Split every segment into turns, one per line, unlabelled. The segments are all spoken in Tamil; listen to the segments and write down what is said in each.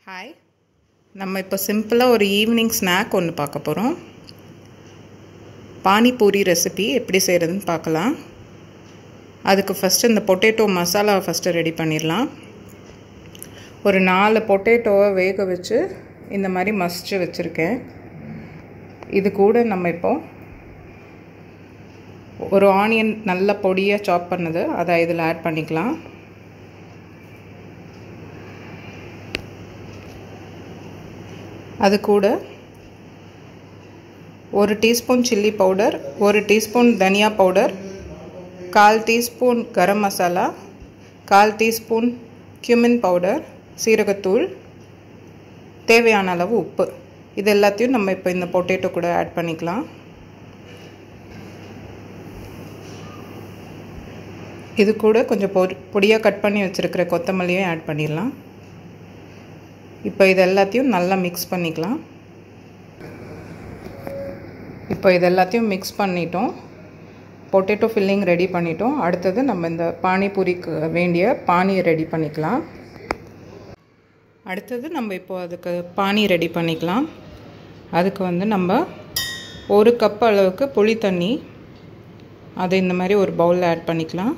ஹாய், நம்ம இப்போ சிம்பிளாக ஒரு ஈவினிங் ஸ்நாக் ஒன்று பார்க்க போகிறோம். பானிபூரி ரெசிபி எப்படி செய்கிறதுன்னு பார்க்கலாம். அதுக்கு ஃபஸ்ட்டு இந்த பொட்டேட்டோ மசாலாவை ஃபஸ்ட்டு ரெடி பண்ணிடலாம். ஒரு 4 பொட்டேட்டோவை வேக வச்சு இந்த மாதிரி மசிச்சு வச்சுருக்கேன். இது கூட நம்ம இப்போ ஒரு ஆனியன் நல்ல பொடியாக சாப் பண்ணது அதை இதில் ஆட் பண்ணிக்கலாம். அது கூட 1 டீஸ்பூன் சில்லி பவுடர், 1 டீஸ்பூன் தனியா powder, 1/4 teaspoon garam masala, 1/4 teaspoon cumin powder, சீரகத்தூள், தேவையான அளவு உப்பு. இது எல்லாத்தையும் நம்ம இப்போ இந்த பொட்டேட்டோ கூட ஆட் பண்ணிக்கலாம். இது கூட கொஞ்சம் பொடியாக கட் பண்ணி வச்சுருக்கிற கொத்தமல்லியும் ஆட் பண்ணிடலாம். இப்போ இது எல்லாத்தையும் நல்லா மிக்ஸ் பண்ணிக்கலாம். இப்போ இது எல்லாத்தையும் மிக்ஸ் பண்ணிட்டோம். பொட்டேட்டோ ஃபில்லிங் ரெடி பண்ணிட்டோம். அடுத்தது நம்ம இந்த பானிபூரிக்கு வேண்டிய பானியை ரெடி பண்ணிக்கலாம். அடுத்தது நம்ம இப்போ அதுக்கு பானி ரெடி பண்ணிக்கலாம். அதுக்கு நம்ம 1 கப் அளவுக்கு புளி தண்ணி அதை இந்த மாதிரி ஒரு பவுலில் ஆட் பண்ணிக்கலாம்.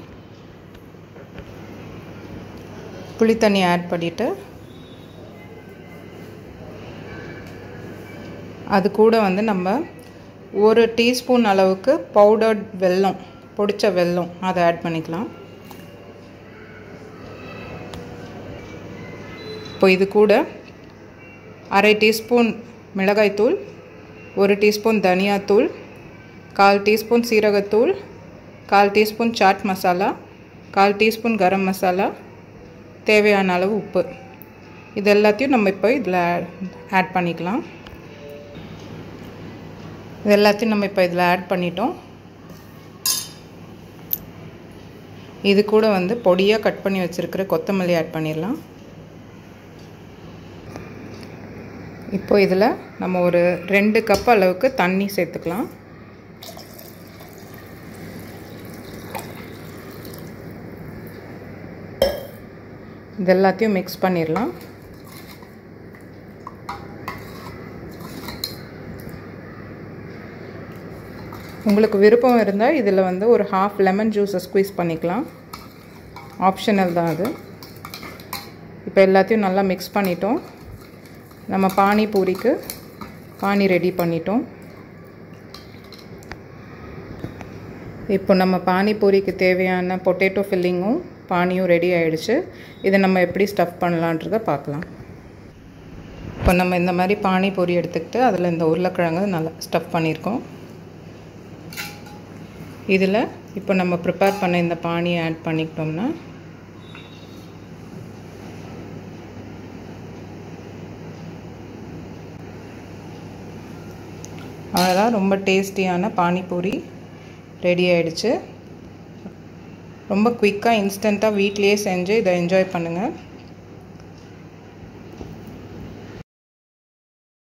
புளி தண்ணி ஆட் பண்ணிவிட்டு அது கூட நம்ம 1 டீஸ்பூன் அளவுக்கு பவுடர்ட் வெல்லம், பொடிச்ச வெல்லம் அதை ஆட் பண்ணிக்கலாம். இப்போ இது கூட 1/2 டீஸ்பூன் மிளகாய்த்தூள், 1 டீஸ்பூன் தனியாத்தூள், 1/4 டீஸ்பூன் சீரகத்தூள், 1/4 டீஸ்பூன் சாட் மசாலா, 1/4 டீஸ்பூன் கரம் மசாலா, தேவையான அளவு உப்பு. இது எல்லாத்தையும் நம்ம இப்போ இதில் ஆட் பண்ணிக்கலாம். இது எல்லாத்தையும் நம்ம இப்போ இதில் ஆட் பண்ணிட்டோம். இது கூட பொடியாக கட் பண்ணி வச்சுருக்கிற கொத்தமல்லி ஆட் பண்ணிடலாம். இப்போ இதில் நம்ம ஒரு 2 கப் அளவுக்கு தண்ணி சேர்த்துக்கலாம். இது எல்லாத்தையும் மிக்ஸ் பண்ணிடலாம். உங்களுக்கு விருப்பம் இருந்தால் இதில் ஒரு 1/2 லெமன் ஜூஸை ஸ்குவீஸ் பண்ணிக்கலாம். ஆப்ஷனல் தான் அது. இப்போ எல்லாத்தையும் நல்லா மிக்ஸ் பண்ணிட்டோம். நம்ம பானிபூரிக்கு பானி ரெடி பண்ணிட்டோம். இப்போ நம்ம பானிபூரிக்கு தேவையான பொட்டேட்டோ ஃபில்லிங்கும் பானியும் ரெடி ஆகிடுச்சு. இதை நம்ம எப்படி ஸ்டஃப் பண்ணலான்றதை பார்க்கலாம். இப்போ நம்ம இந்த மாதிரி பானிபூரி எடுத்துக்கிட்டு அதில் இந்த உருளைக்கிழங்கு நல்லா ஸ்டஃப் பண்ணியிருக்கோம். இதில் இப்போ நம்ம ப்ரிப்பேர் பண்ண இந்த பானியை ஆட் பண்ணிக்கிட்டோம்னா அவ்வளோதான். ரொம்ப டேஸ்டியான பானிபூரி ரெடி ஆகிடுச்சு. ரொம்ப குயிக்காக இன்ஸ்டண்ட்டாக வீட்லேயே செஞ்சு இதை என்ஜாய் பண்ணுங்கள்.